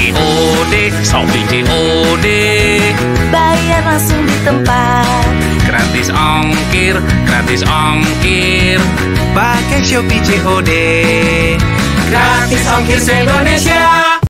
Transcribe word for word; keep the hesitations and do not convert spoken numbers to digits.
C O D, Shopee C O D. Bayar langsung di tempat, Gratis ongkir, gratis ongkir. Pakai Shopee C O D. Gratis ongkir se-Indonesia.